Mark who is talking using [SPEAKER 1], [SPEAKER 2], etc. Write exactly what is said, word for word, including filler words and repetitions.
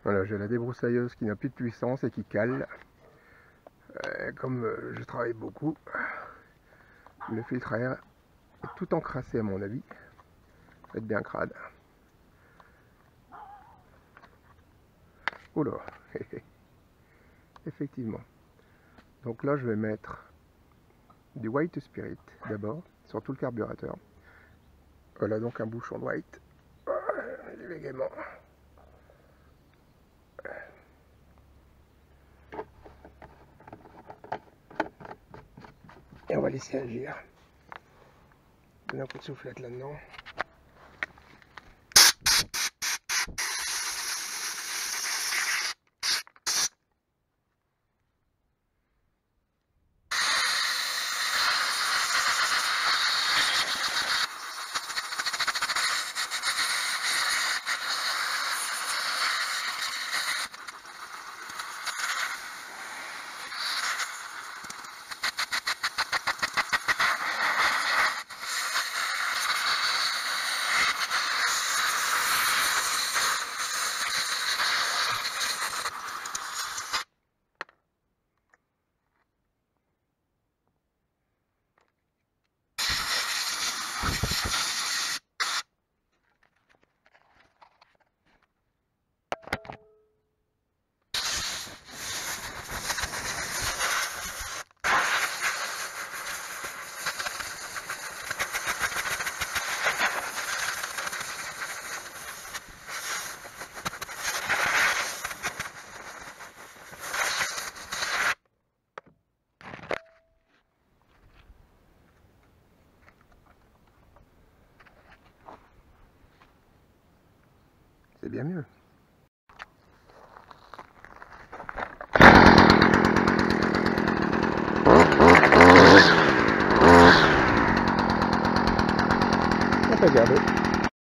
[SPEAKER 1] Voilà, j'ai la débroussailleuse qui n'a plus de puissance et qui cale. Euh, comme euh, je travaille beaucoup, le filtre à air est tout encrassé à mon avis. Ça va être bien crade. Oh là, effectivement. Donc là, je vais mettre du white spirit d'abord sur tout le carburateur. Voilà donc un bouchon de white. J'y vais gaiement. Et on va laisser agir. Donner un coup de soufflette là-dedans. C'est bien mieux. On peut regarder.